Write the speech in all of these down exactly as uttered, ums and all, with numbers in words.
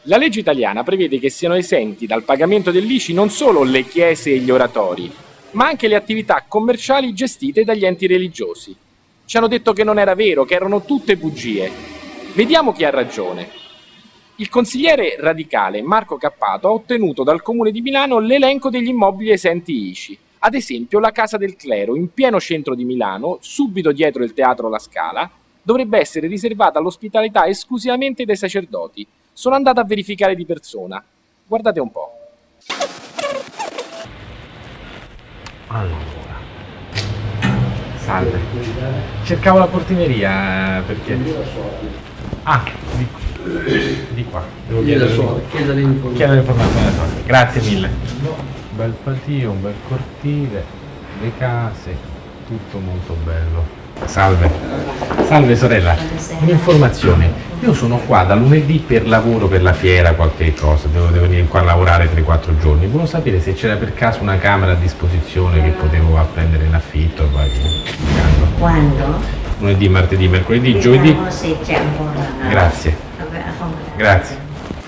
La legge italiana prevede che siano esenti dal pagamento dell'I C I non solo le chiese e gli oratori, ma anche le attività commerciali gestite dagli enti religiosi. Ci hanno detto che non era vero, che erano tutte bugie. Vediamo chi ha ragione. Il consigliere radicale Marco Cappato ha ottenuto dal Comune di Milano l'elenco degli immobili esenti I C I. Ad esempio la Casa del Clero, in pieno centro di Milano, subito dietro il Teatro La Scala, dovrebbe essere riservata all'ospitalità esclusivamente dai sacerdoti. Sono andato a verificare di persona. Guardate un po'. Allora, salve. Cercavo la portineria perché... Ah, di, di qua. Devo chiedere l'informazione. Grazie mille. Un bel patio, un bel cortile, le case, tutto molto bello. Salve. Salve sorella. Un'informazione. Io sono qua da lunedì per lavoro, per la fiera, qualche cosa. Devo, devo venire qua a lavorare tre quattro giorni. Volevo sapere se c'era per caso una camera a disposizione che potevo prendere in affitto. Quando? Lunedì, martedì, mercoledì, giovedì. Se c'è ancora. Grazie. Grazie.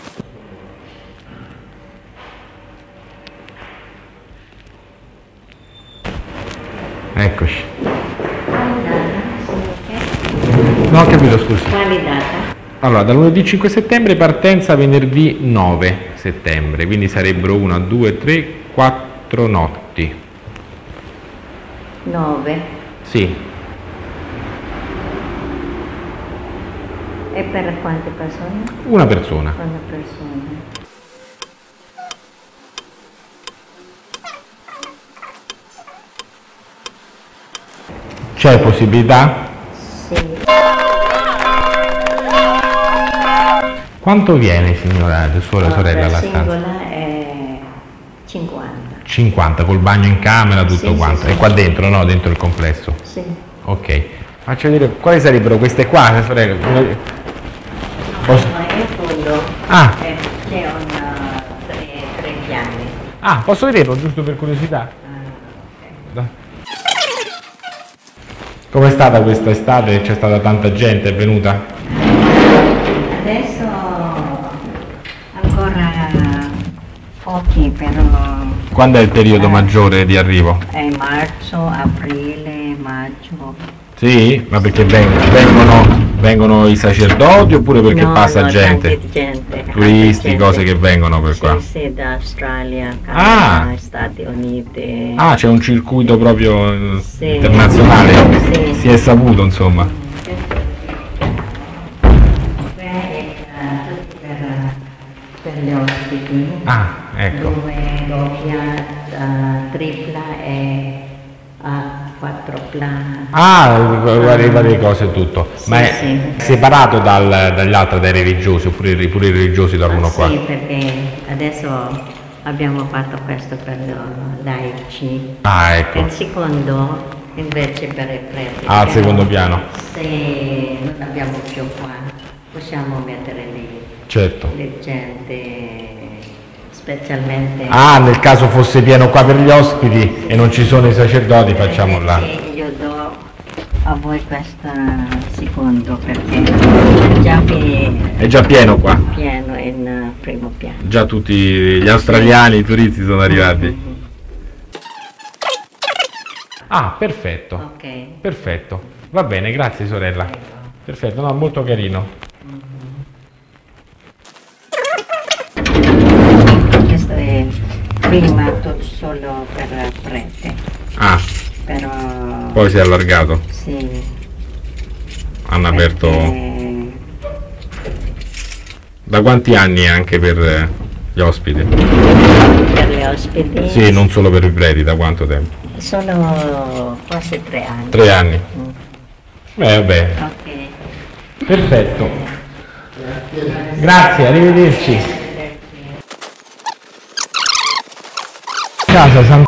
Eccoci. No, ho capito, scusi. Quale data? Allora, da lunedì cinque settembre, partenza venerdì nove settembre, quindi sarebbero una, due, tre, quattro notti. nove? Sì. E per quante persone? Una persona. Una persona. C'è possibilità? Sì. Quanto viene, signora, sua sorella, alla stanza? La singola è cinquanta. cinquanta, col bagno in camera, tutto sì, quanto. Sì, e qua dentro, no? Dentro il complesso? Sì. Ok. Faccio vedere, quali sarebbero queste qua, sorella? Posso... No, è in fondo. Ah. C'è una tre, tre piani. Ah, posso vederlo, giusto per curiosità? Ah, okay. Com'è stata questa estate? C'è stata tanta gente, è venuta? Adesso ancora pochi, però... Quando è il periodo eh, maggiore di arrivo? È marzo, aprile, maggio. Sì? Ma perché vengono, vengono, vengono i sacerdoti oppure perché no, passa no, gente? gente? Turisti, gente. cose che vengono per sì, qua? Sì, da Australia, Canada, ah. Stati Uniti. Ah, c'è un circuito proprio sì. internazionale? Sì. Si è saputo, insomma. Per gli ospiti. Ah, ecco. Due, doppia, uh, tripla e uh, quadrupla. Ah, varie, varie cose e tutto. Sì, ma è sì. separato dal, dagli altri, dai religiosi, oppure pure i religiosi dormono ah, qua? Sì, perché adesso abbiamo fatto questo per i laici. Ah, ecco. Il secondo invece per i preti. Ah, al secondo piano. Se non abbiamo più qua, possiamo mettere lì. Certo. Le gente, specialmente... Ah, nel caso fosse pieno qua per gli ospiti e non ci sono i sacerdoti, facciamo là. Sì, io do a voi questa secondo perché è già, pieno, È già pieno qua. pieno in primo piano. Già tutti gli australiani, i turisti sono arrivati. Mm-hmm. Ah, perfetto. Ok. Perfetto. Va bene, grazie sorella. Perfetto, no, molto carino. Questo è prima solo per prete. Ah. Però... Poi si è allargato. Sì. Hanno aperto... Perché... Da quanti anni anche per gli ospiti? Per gli ospiti? Sì, non solo per i preti, da quanto tempo? Sono quasi tre anni. Tre anni. Mm. Beh, vabbè. Ok. Perfetto. Grazie, arrivederci. Casa San...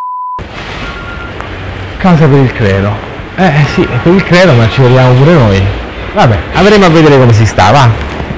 Casa per il credo. Eh sì, per il credo, ma ci vediamo pure noi. Vabbè, andremo a vedere come si sta, va.